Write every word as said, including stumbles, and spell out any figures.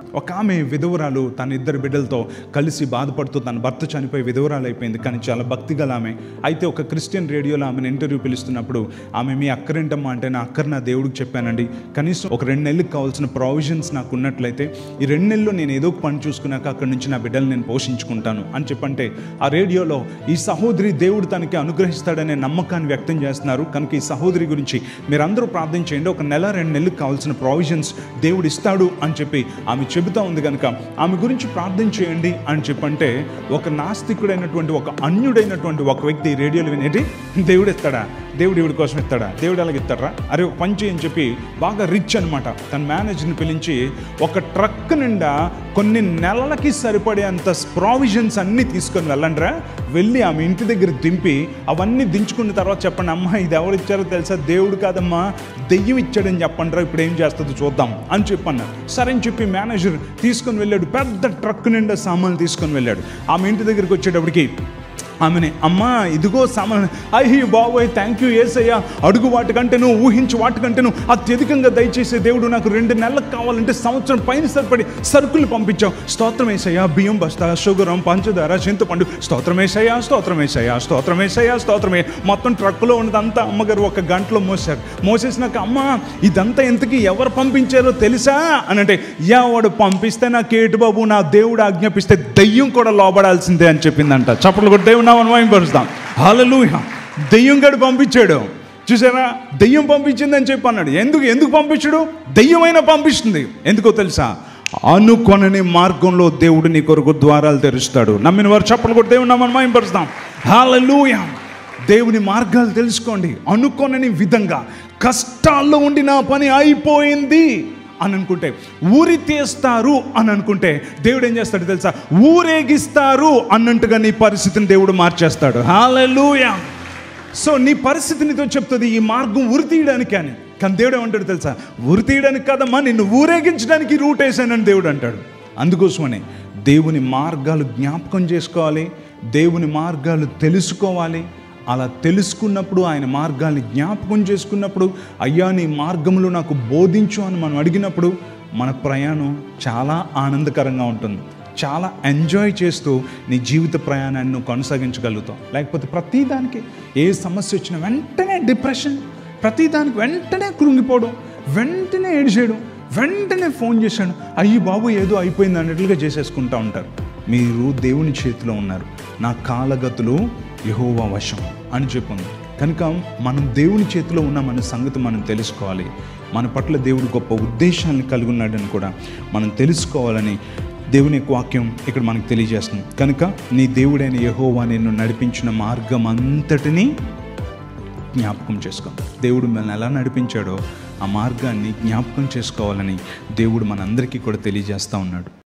ఒక ఆమె విధవరాలు, తన ఇద్దరు బిడ్డలతో కలిసి బాధపడుతూ తన భర్త చనిపోయి విధవరాలు అయిపోయింది. కానీ చాలా భక్తి గల ఆమె. అయితే ఒక క్రిస్టియన్ రేడియోలో ఆమెను ఇంటర్వ్యూ పిలుస్తున్నప్పుడు ఆమె, మీ అక్కరేంటమ్మా అంటే, నా అక్కర్ నా దేవుడికి చెప్పానండి, కనీసం ఒక రెండు నెలలకు కావాల్సిన ప్రావిజన్స్ నాకు ఉన్నట్లయితే ఈ రెండు నెలల్లో నేను ఏదో ఒక పని చూసుకున్నాక అక్కడి నుంచి నా బిడ్డలు నేను పోషించుకుంటాను అని చెప్పంటే, ఆ రేడియోలో ఈ సహోదరి దేవుడు తనకి అనుగ్రహిస్తాడనే నమ్మకాన్ని వ్యక్తం చేస్తున్నారు. కనుక ఈ సహోదరి గురించి మీరందరూ ప్రార్థన చేయండి, ఒక నెల రెండు నెలలకు కావాల్సిన ప్రావిజన్స్ దేవుడు ఇస్తాడు అని చెప్పి ఆమె చెబుతా ఉంది. కనుక ఆమె గురించి ప్రార్థన చేయండి అని చెప్పంటే, ఒక నాస్తికుడైనటువంటి ఒక అన్యుడైనటువంటి ఒక వ్యక్తి రేడియోలో వినేటి, దేవుడు ఇస్తాడా, దేవుడు ఇవిడి కోసం ఇస్తాడా, దేవుడు అలాగే ఇస్తాడా, అరే ఒక పని చేయని చెప్పి బాగా రిచ్ అనమాట తన మేనేజర్ని పిలిచి ఒక ట్రక్ నిండా కొన్ని నెలలకి సరిపడేంత ప్రావిజన్స్ అన్నీ తీసుకొని వెళ్ళండిరా, వెళ్ళి ఆమె ఇంటి దగ్గర దింపి అవన్నీ దించుకున్న తర్వాత చెప్పండి, అమ్మ ఇది ఎవరు ఇచ్చారో తెలుసా, దేవుడు కాదమ్మా దెయ్యం ఇచ్చాడని చెప్పండిరా, ఇప్పుడు ఏం చేస్తుందో చూద్దాం అని చెప్పన్నా. సరే అని చెప్పి మేనేజర్ తీసుకొని వెళ్ళాడు. పెద్ద ట్రక్ నిండా సామాన్లు తీసుకొని వెళ్ళాడు. ఆమె ఇంటి దగ్గరికి వచ్చేటప్పటికి ఆమెనే, అమ్మా ఇదిగో సామాన్, అయ్యి బాబోయ్ థ్యాంక్ యూ యేసయ్యా, అడుగు వాటికంటే నువ్వు ఊహించి వాటికంటే నువ్వు అత్యధికంగా దయచేసే దేవుడు, నాకు రెండు నెలలకు కావాలంటే సంవత్సరం పైన సరిపడి సరుకులు పంపించావు, స్తోత్రం యేసయ్యా, బియ్యం బస్తా, షుగరం, పంచదార, చింతపండు, స్తోత్రం యేసయ్యా, స్తోత్రం యేసయ్యా, స్తోత్రం యేసయ్యా, స్తోత్రమే. మొత్తం ట్రక్కులో ఉన్నదంతా అమ్మగారు ఒక గంటలో మోసారు. మోసేసినాక, అమ్మ ఇదంతా ఎంతకీ ఎవరు పంపించారో తెలుసా అని అంటే, ఎవడు పంపిస్తే నాకు ఏటు బాబు, నా దేవుడు ఆజ్ఞాపిస్తే దెయ్యం కూడా లోబడాల్సిందే అని చెప్పిందంట. చప్పట్లు కొట్టి దేవుడు అనుభవింపరుస్తాం. హల్లెలూయా. దెయ్యం గడు పంపించాడు, చూసారా, దెయ్యం పంపించిందని చెప్పి అన్నాడు. ఎందుకు ఎందుకు పంపించాడు? దెయ్యమైనా పంపిస్తుంది. ఎందుకో తెలుసా, అనుకొనని మార్గంలో దేవుడు నీ కొరకు ద్వారాలు తెరుస్తాడు. నమ్మిన వారు చప్పట్లు కొట్టి దేవుడు నామమున మహిమపరుస్తాం. హల్లెలూయా. దేవుని మార్గాలు తెలుసుకోండి. అనుకోనని విధంగా కష్టాల్లో ఉండి నా పని అయిపోయింది అని అనుకుంటే, ఊరి తీస్తారు అని అనుకుంటే దేవుడు ఏం చేస్తాడు తెలుసా, ఊరేగిస్తారు అన్నట్టుగా నీ పరిస్థితిని దేవుడు మార్చేస్తాడు. హల్లెలూయా. సో నీ పరిస్థితి నీతో చెప్తుంది ఈ మార్గం ఉరి తీయడానికి అని. కానీ దేవుడు ఏమంటాడు తెలుసా, ఉరి తీయడానికి కాదమ్మా, నిన్ను ఊరేగించడానికి రూట్ వేసానని దేవుడు అంటాడు. అందుకోసమనే దేవుని మార్గాలు జ్ఞాపకం చేసుకోవాలి, దేవుని మార్గాలు తెలుసుకోవాలి. అలా తెలుసుకున్నప్పుడు, ఆయన మార్గాల్ని జ్ఞాపకం చేసుకున్నప్పుడు, అయ్యా నీ మార్గంలో నాకు బోధించు అని మనం అడిగినప్పుడు మన ప్రయాణం చాలా ఆనందకరంగా ఉంటుంది. చాలా ఎంజాయ్ చేస్తూ నీ జీవిత ప్రయాణాన్ని నువ్వు కొనసాగించగలుగుతావు. లేకపోతే ప్రతిదానికి ఏ సమస్య వచ్చినా వెంటనే డిప్రెషన్, ప్రతిదానికి వెంటనే కృంగిపోవడం, వెంటనే ఏడిచేయడం, వెంటనే ఫోన్ చేశాడు, అయ్యి బాబు ఏదో అయిపోయింది అన్నట్లుగా చేసేసుకుంటూ ఉంటారు. మీరు దేవుని చేతిలో ఉన్నారు, నా కాలగతులు యెహోవా వశం అని చెప్పింది. కనుక మనం దేవుని చేతిలో ఉన్నామనే సంగతి మనం తెలుసుకోవాలి. మన పట్ల దేవుడు గొప్ప ఉద్దేశాలను కలిగి ఉన్నాడని కూడా మనం తెలుసుకోవాలని దేవుని యొక్క వాక్యం ఇక్కడ మనకు తెలియజేస్తుంది. కనుక నీ దేవుడైన యెహోవా నిన్ను నడిపించిన మార్గం అంతటినీ జ్ఞాపకం చేసుకో. దేవుడు మనల్ని ఎలా నడిపించాడో ఆ మార్గాన్ని జ్ఞాపకం చేసుకోవాలని దేవుడు మనందరికీ కూడా తెలియజేస్తూ ఉన్నాడు.